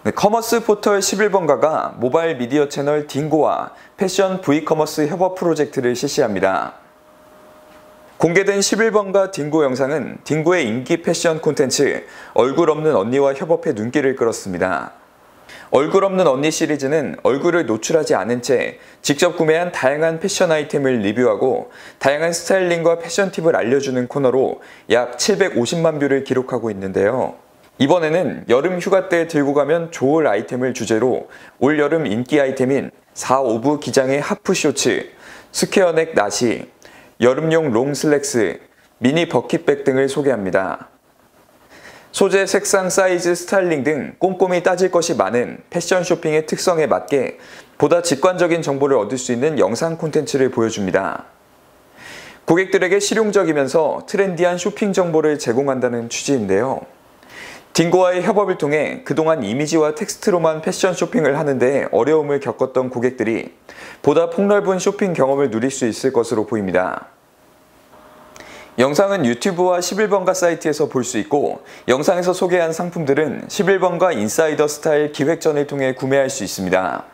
네, 커머스 포털 11번가가 모바일 미디어 채널 딩고와 패션 V커머스 협업 프로젝트를 실시합니다. 공개된 11번가 딩고 영상은 딩고의 인기 패션 콘텐츠 얼굴 없는 언니와 협업해 눈길을 끌었습니다. 얼굴 없는 언니 시리즈는 얼굴을 노출하지 않은 채 직접 구매한 다양한 패션 아이템을 리뷰하고 다양한 스타일링과 패션 팁을 알려주는 코너로 약 750만 뷰를 기록하고 있는데요. 이번에는 여름 휴가 때 들고 가면 좋을 아이템을 주제로 올여름 인기 아이템인 4-5부 기장의 하프 쇼츠, 스퀘어넥 나시, 여름용 롱 슬랙스, 미니 버킷백 등을 소개합니다. 소재, 색상, 사이즈, 스타일링 등 꼼꼼히 따질 것이 많은 패션 쇼핑의 특성에 맞게 보다 직관적인 정보를 얻을 수 있는 영상 콘텐츠를 보여줍니다. 고객들에게 실용적이면서 트렌디한 쇼핑 정보를 제공한다는 취지인데요. 딩고와의 협업을 통해 그동안 이미지와 텍스트로만 패션 쇼핑을 하는데 어려움을 겪었던 고객들이 보다 폭넓은 쇼핑 경험을 누릴 수 있을 것으로 보입니다. 영상은 유튜브와 11번가 사이트에서 볼 수 있고 영상에서 소개한 상품들은 11번가 인사이더 스타일 기획전을 통해 구매할 수 있습니다.